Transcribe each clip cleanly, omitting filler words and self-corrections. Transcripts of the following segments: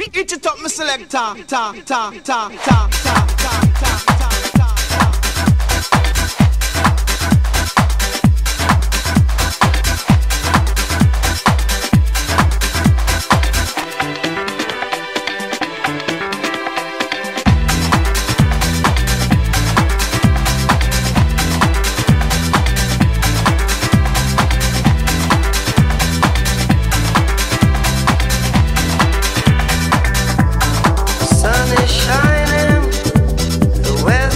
Itch it up, my selector. Ta ta ta ta ta ta ta ta. Sun is shining, the weather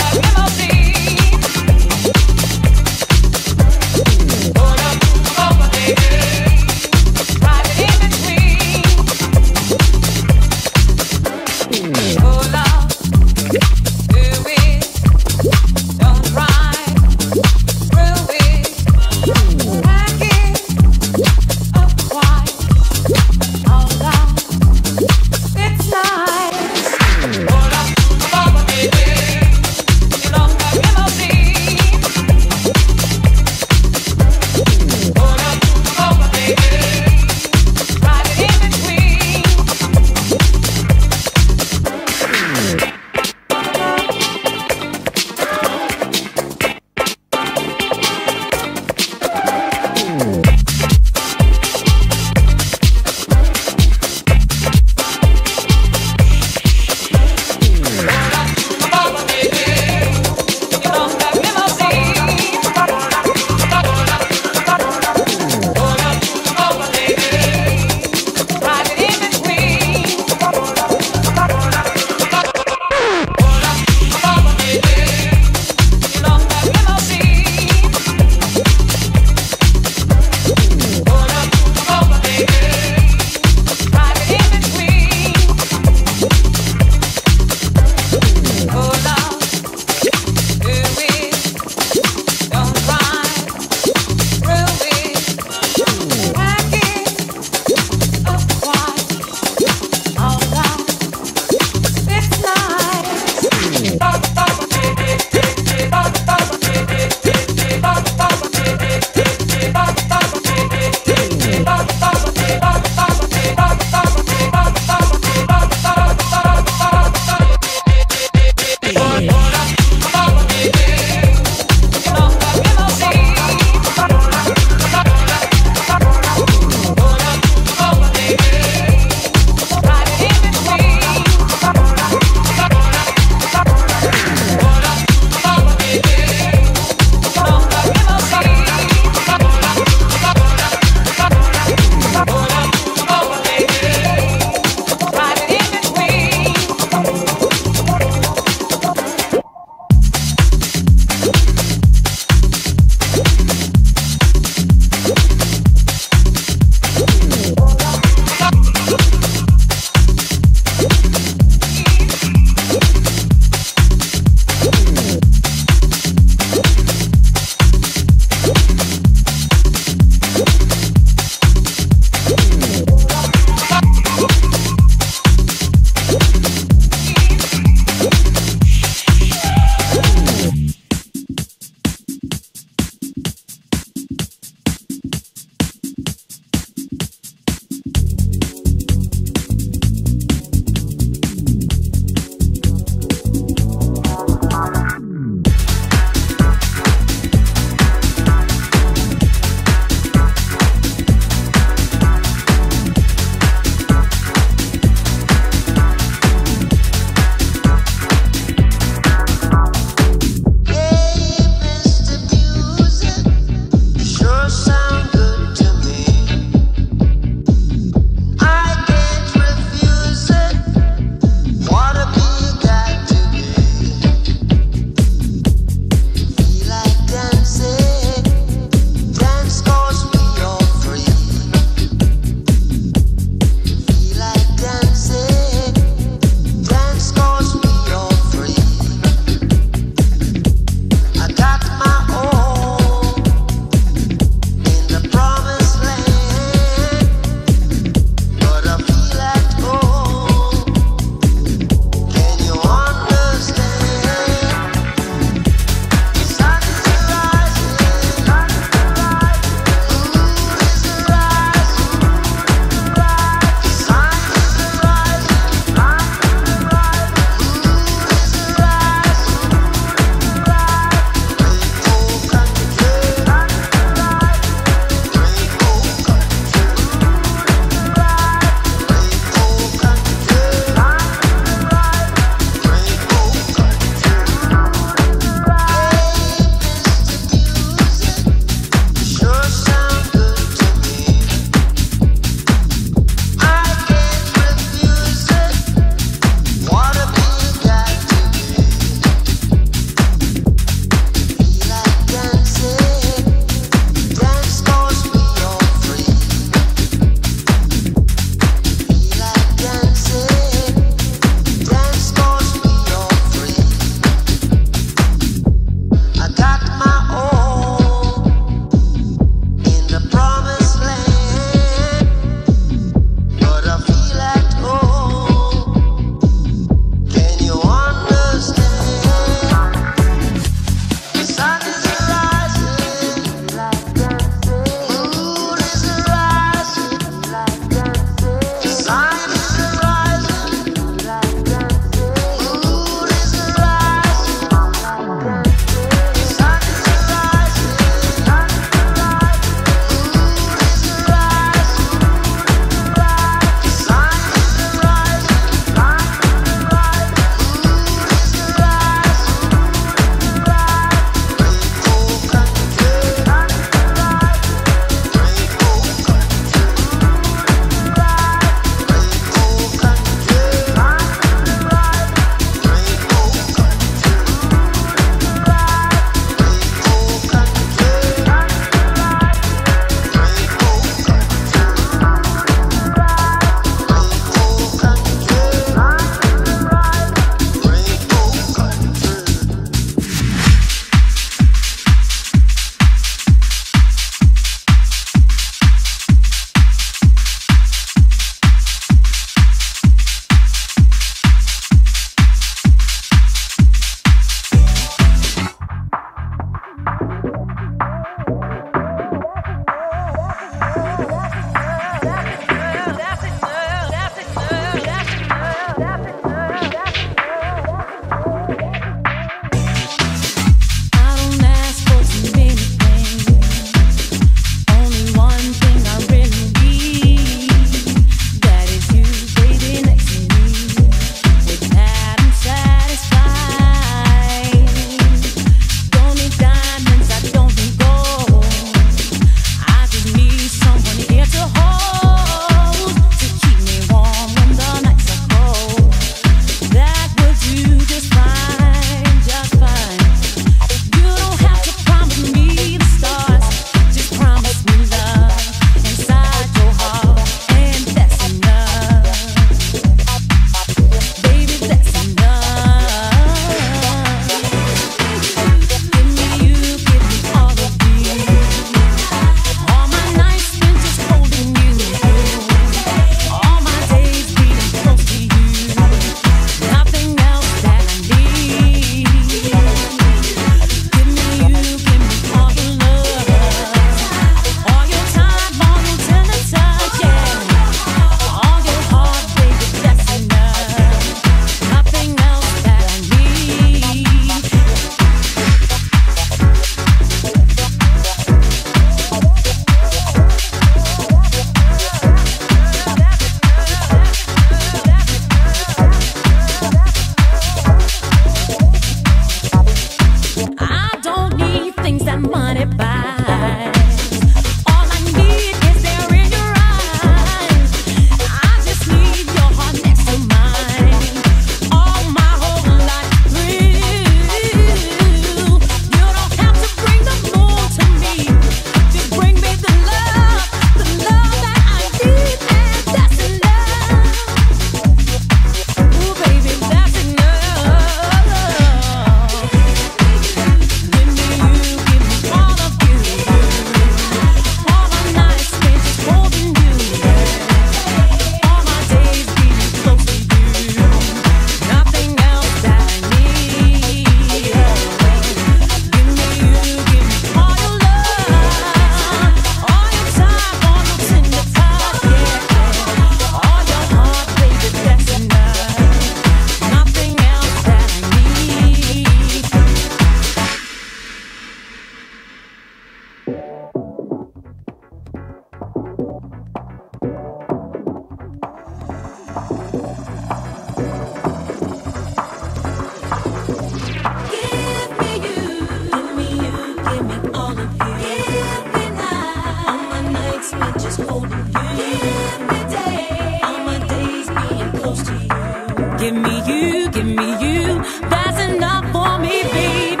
give me you. That's enough for me, baby.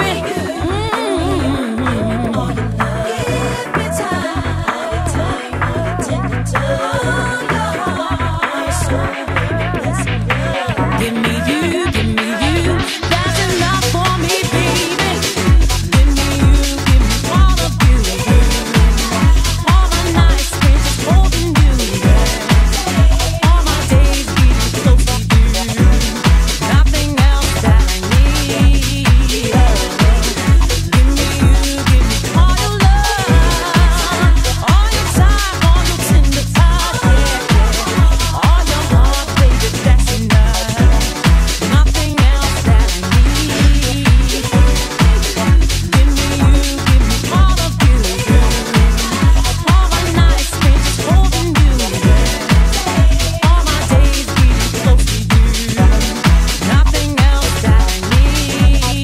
All your love, give me time, tender to your heart, soul, baby, bless me. Give me you, give me you. That's enough for me, baby. Give me you, give me all of you. All the nights spent just holding you. All my days being close to you. Nothing else that I need. Give me you, give me all your love, all your time, all your tender touch, yeah. All your heart, baby, that's enough. Nothing else that I need. Give me you, give me all of you. All my nights spent just holding you. All my days being close to you. Nothing else that I need.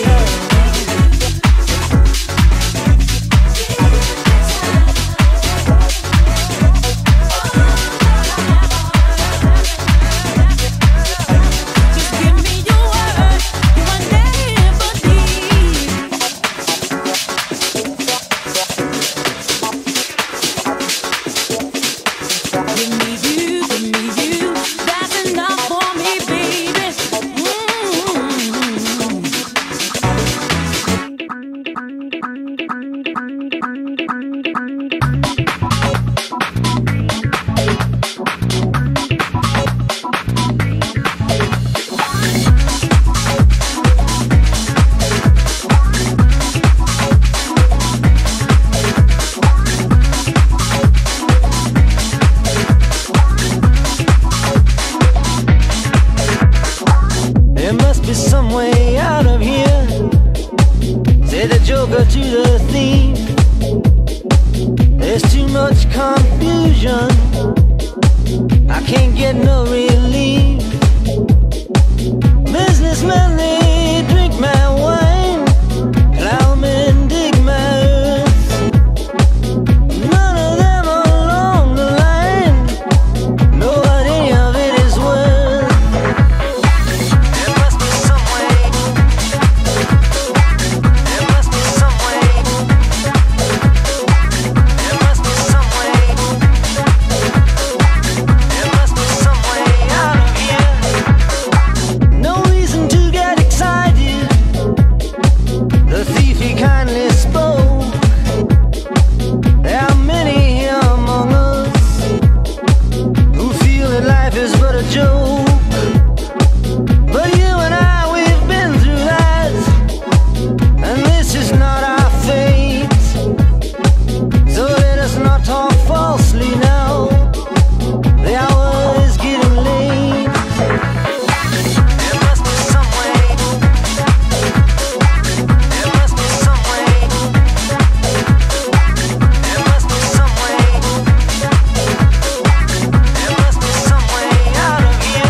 Just give me your word, you will never leave. Give me you, that's enough for me, baby. There must be some way out of here. Say the joker to the thief. There's too much confusion. I can't get no relief. Businessmen, they drink my wine. Plowmen dig my earth. None of them along the line know what any of it is worth. There must be some way. There must be some way. There must be some way. There must be some way out of here. No reason to get excited. The thief, he kindly spoke. There are many here among us who feel that life is but a joke. But you and I, we've been through that, and this is not our fate. So let us not talk falsely now. The hour is getting late. There must be some way. There must be some way. There must be some way. There must be some way out of here.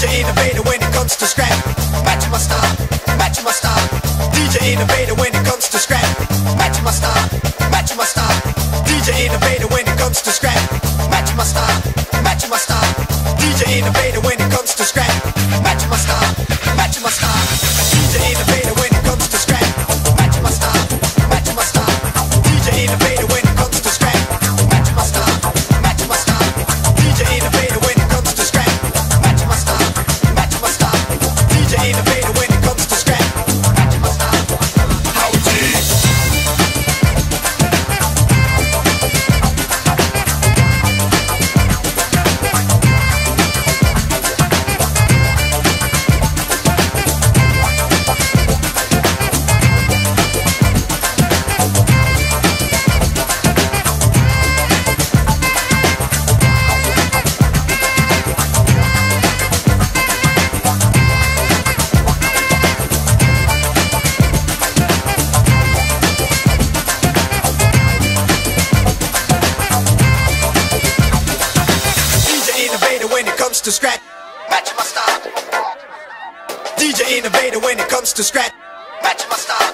DJ innovator when it comes to scrap. Matching my style, matching my style. DJ innovator when it comes to scrap. Matching my style, matching my style. DJ innovator when it comes to scrap. Matching my style, matching my style. DJ innovator when it comes to scrap. Matching my style, matching my style. DJ innovator when it comes to scrap. Matching my style, matching my style. DJ innovator when it comes to scrap. Matching my style, matching my style. DJ innovator when it comes to scrap. Matching my style, matching my style. DJ innovator when it comes to scrap. Matching my style. How it is. To scrap, matching my style. DJ innovator when it comes to scrap, matching my style.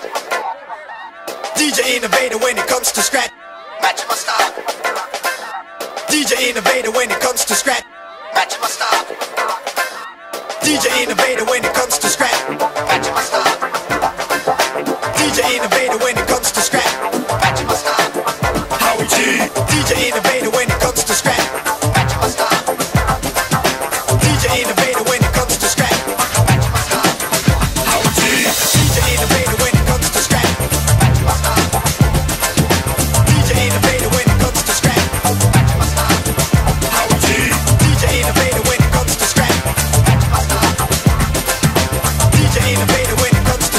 DJ innovator when it comes to scrap, matching my style. DJ innovator when it comes to scrap, matching my style. DJ innovator when it comes to scrap, matching my style. DJ innovator when it comes to scrap, matching my style. Howie G. DJ innovator when it comes to scrap, matching my style. DJ innovator when it comes to scrap, matching my style. Howie G. DJ innovator when it comes to scrap, matching my style. DJ innovator when it comes to scrap, matching my style. Howie G. DJ innovator when it comes to scrap, matching my style. DJ innovator when it comes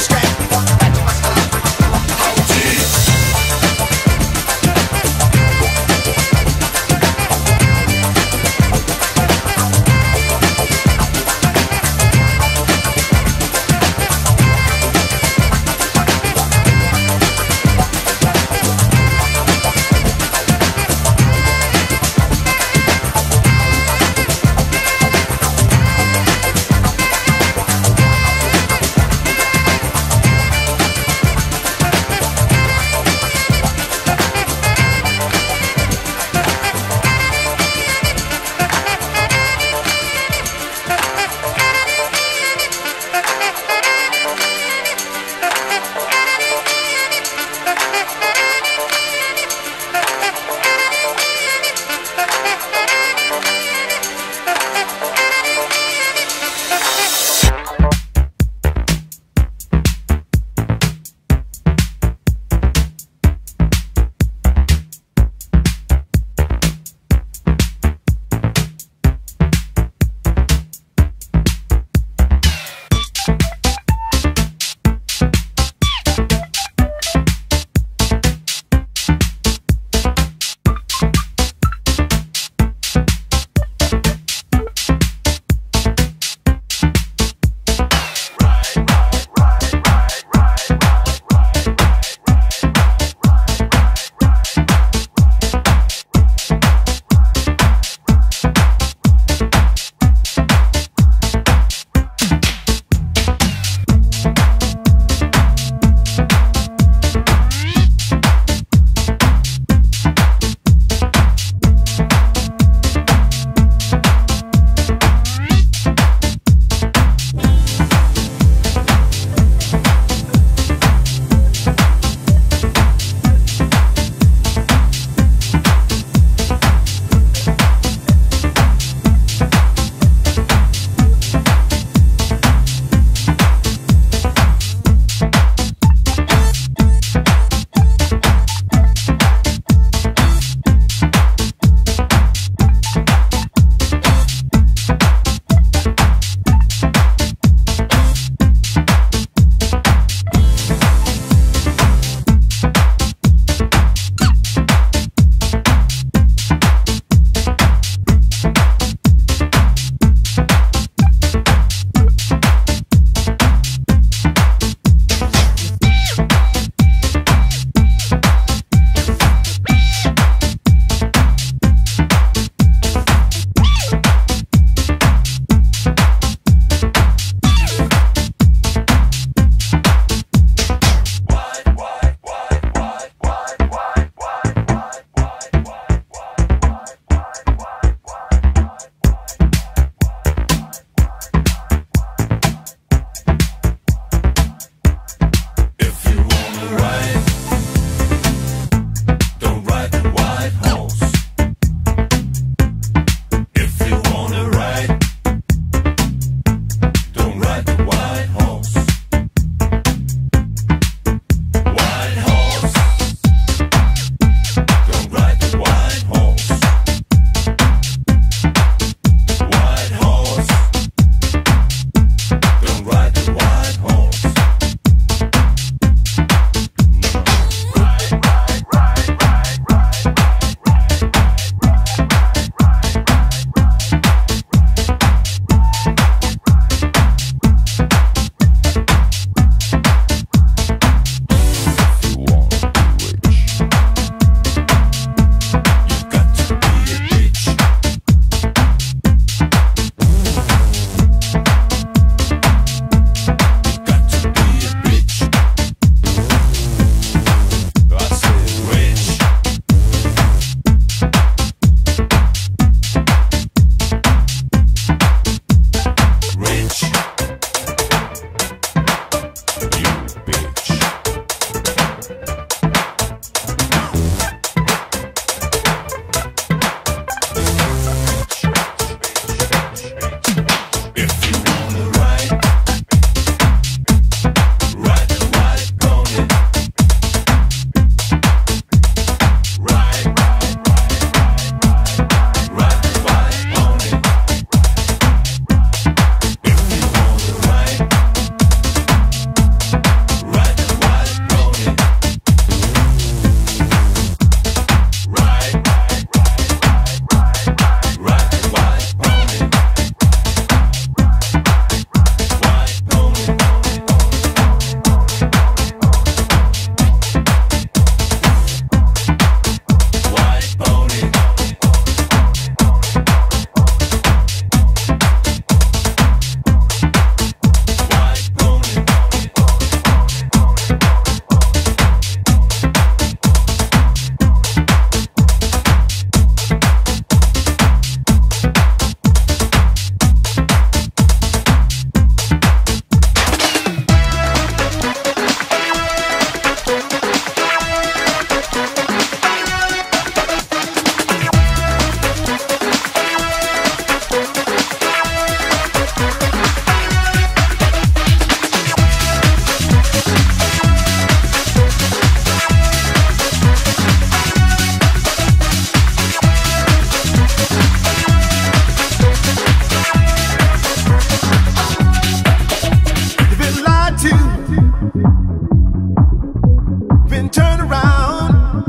Been turned around.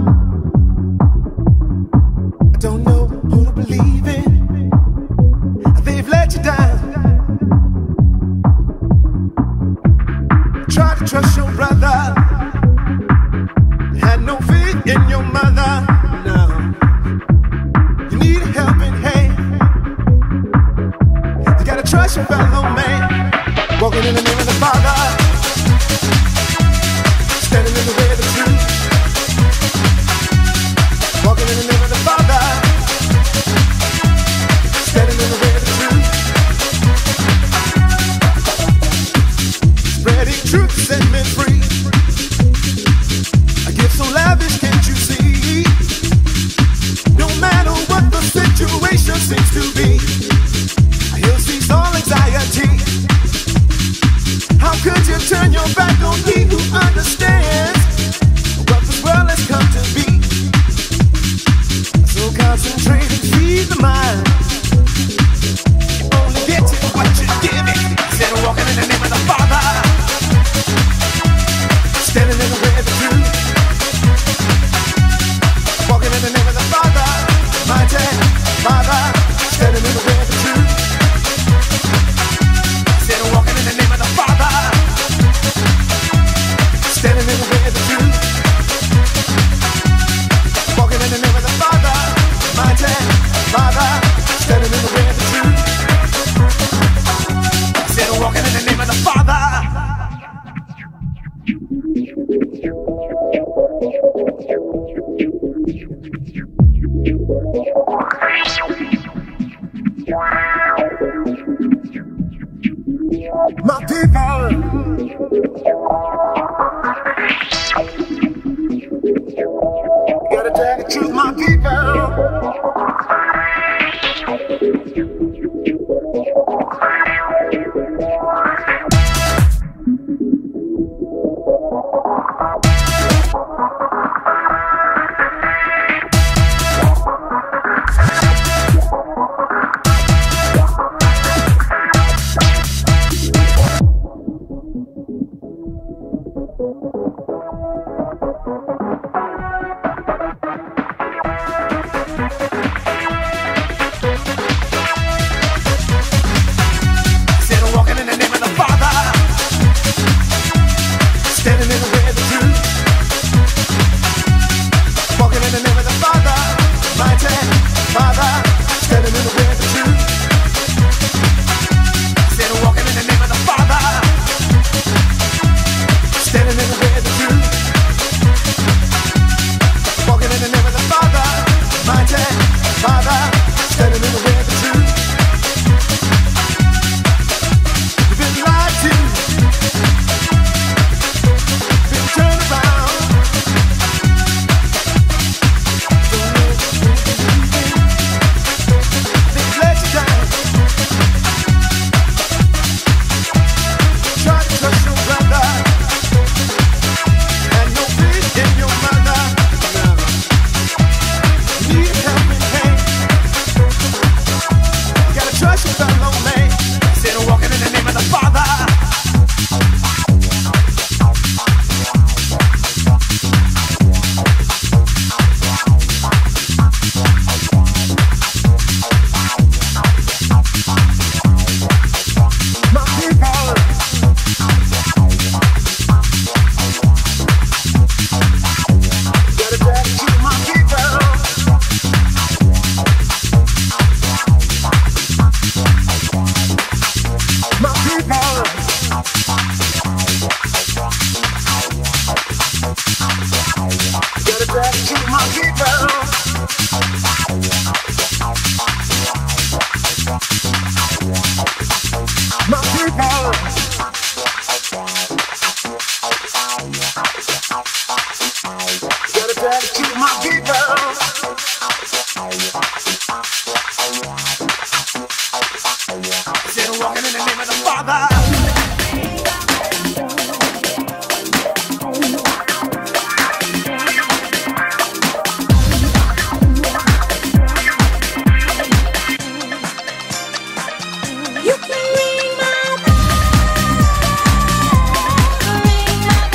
I don't know who to believe in. They've let you down. Try to trust your brother. Had no faith in your mother. No. You need a helping hand. You gotta trust your fellow man. Walking in the name of the Father. Standing in the way of the truth. Walking in the name of the Father. Standing in the way of the truth. Spreading truth to set men free. A gift so lavish, can't you see? No matter what the situation seems to be, he'll cease all anxiety. How could you turn your back on he who understands what this world has come to be? So concentrate and feed the mind. You only get to what you give it. Instead of walking in the name of the Father, standing in the way of the truth. Walking in the name of the Father, mighty Father, standing in the way of the truth. Instead of walking in the name of the Father, standing in the way of the truth. Walking in the name of the Father, mighty Father, standing in the way of the truth. Instead of walking in the name of the Father. My people, gotta tell the truth, my people. You can ring my bell, ring my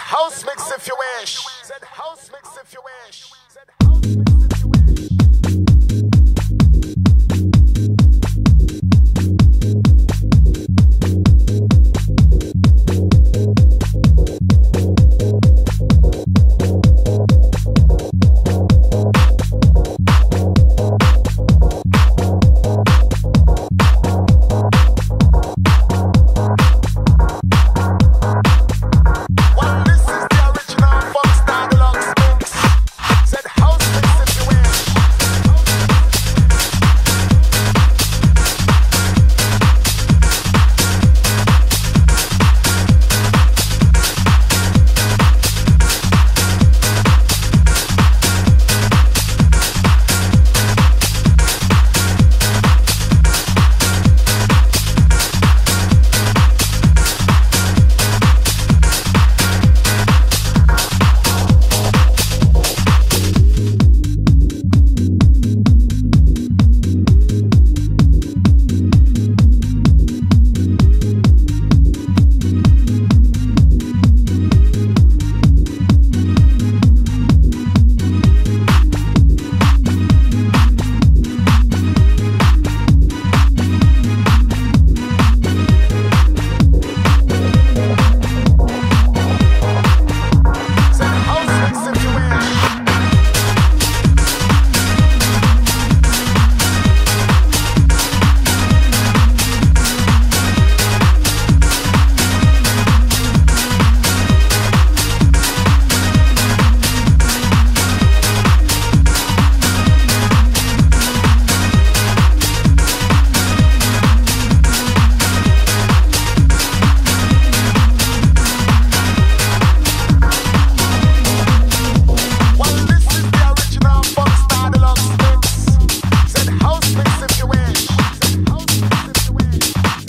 house mix if you wish. Said house mix if you wish. Well, this is the original funk style deluxe mix. Said house mix if you wish. Said house mix if you wish. Well, this is the original funk style deluxe mix. Said house mix if you wish. Said house mix if you wish.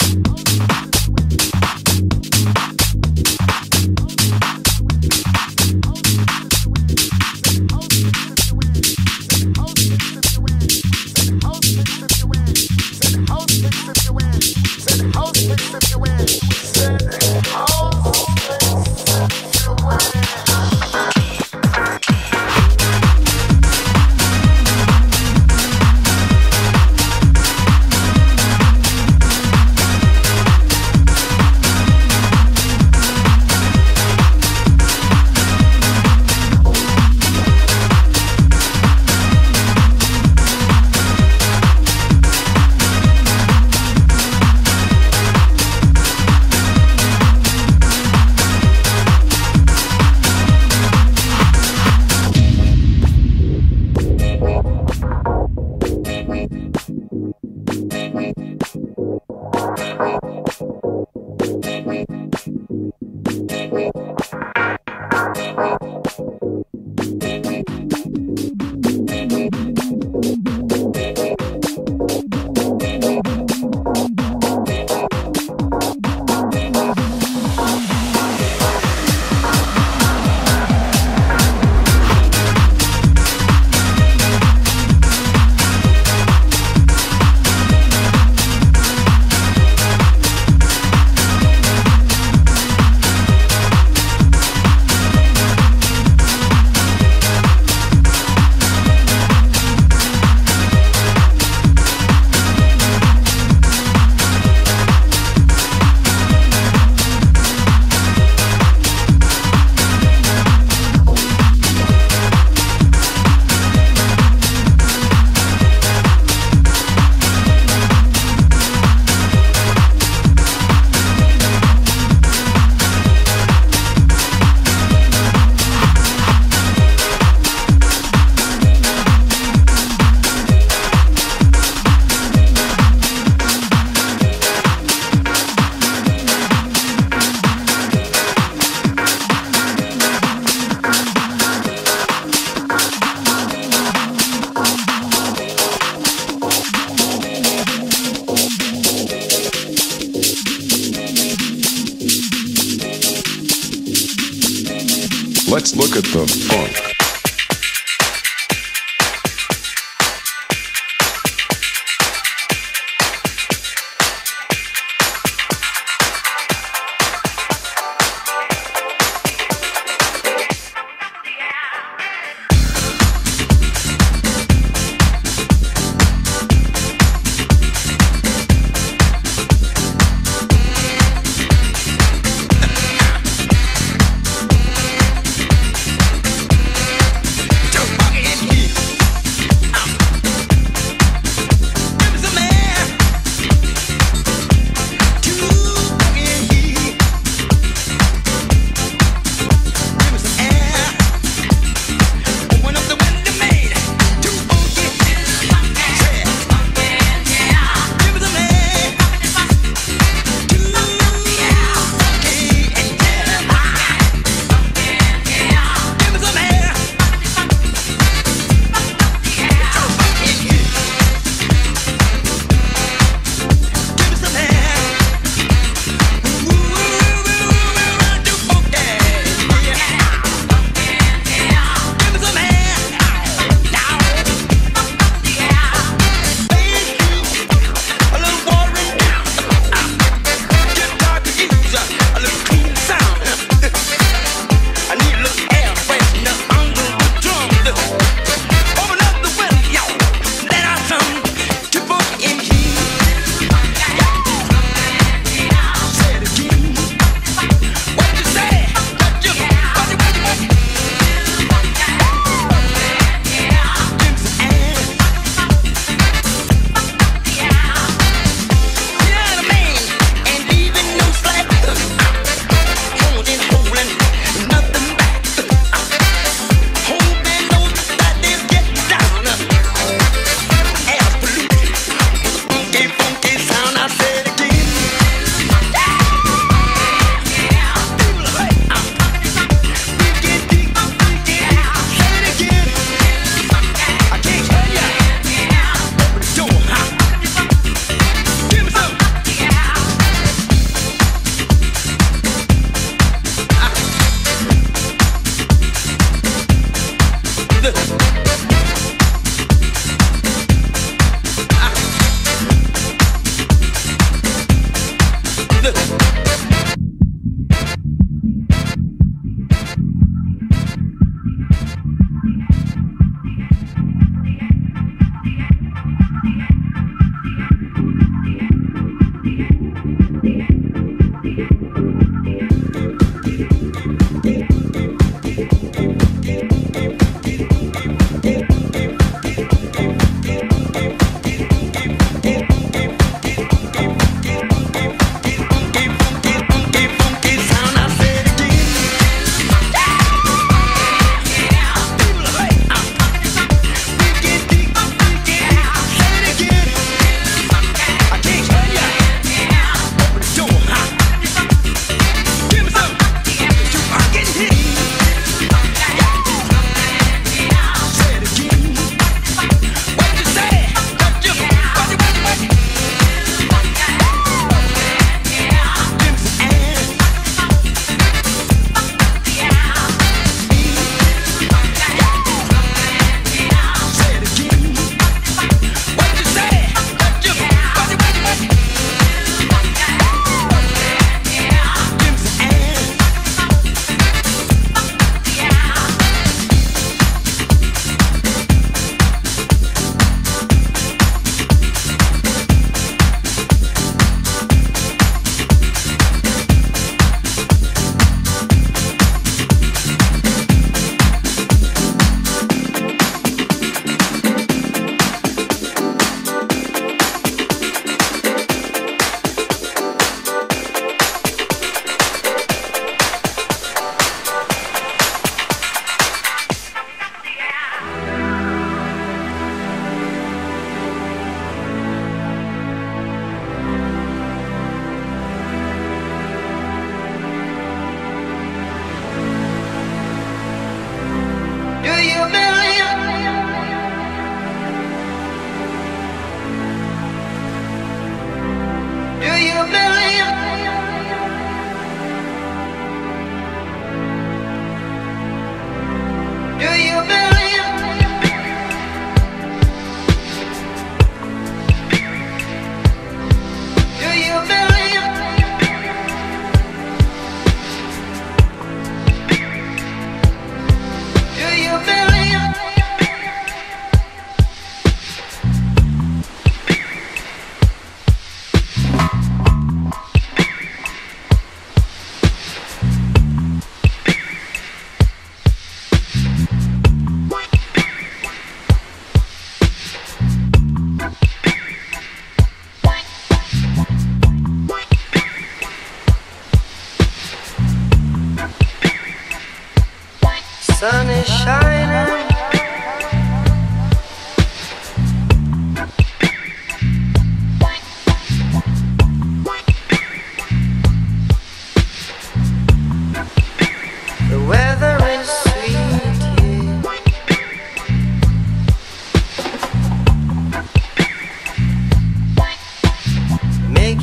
Let's look at the funk.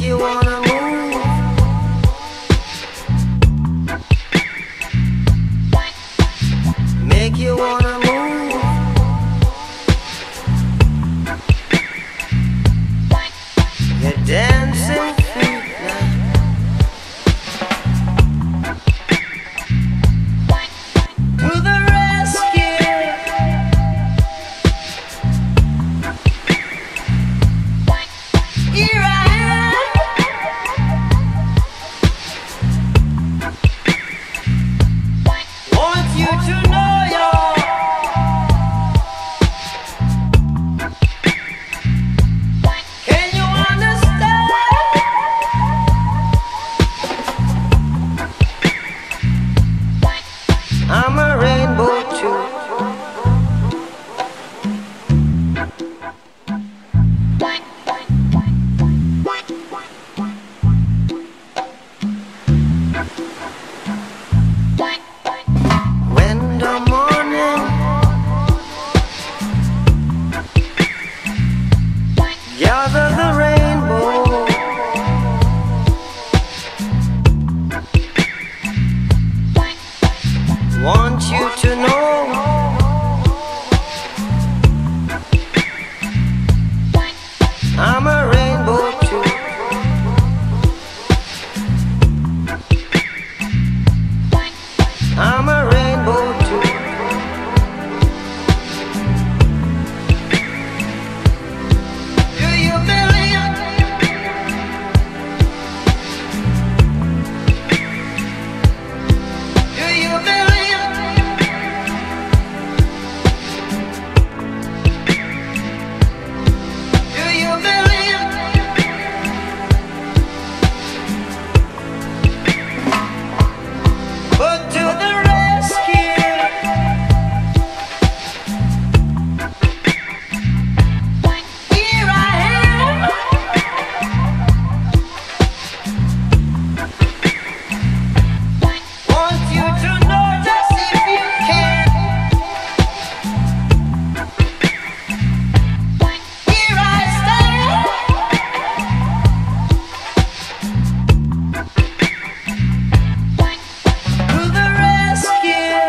you wanna move. Make you wanna move. You're dancing feet now. To the rescue. Here I am. Want you to know you're. Can you understand? I'm a rainbow too. When the morning gather the rainbow, want you to know I'm a rainbow too. I'm a rainbow too. Do you believe? Do you believe? Do you believe? But to the rescue. Here I am. Want you to know just if you can. Here I stand. To the rescue.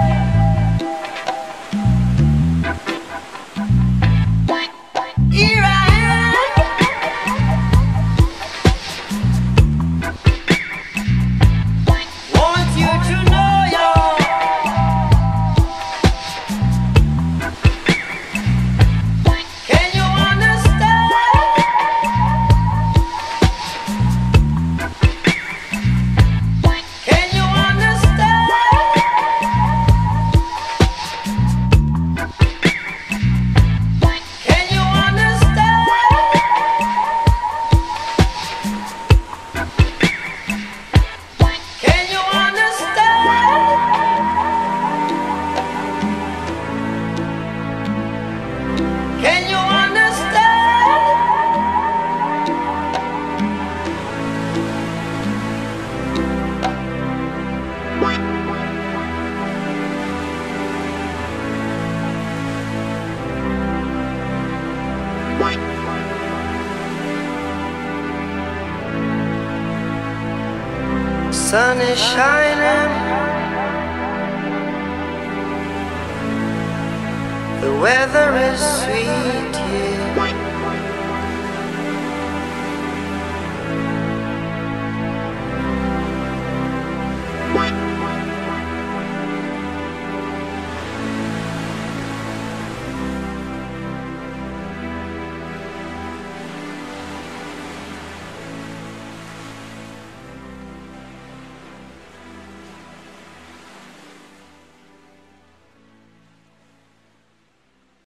Here I am. Want you to know you're. Can you understand? Can you understand? Can you understand? Can you understand? Can you understand? Sun is shining. The weather is sweet, yeah.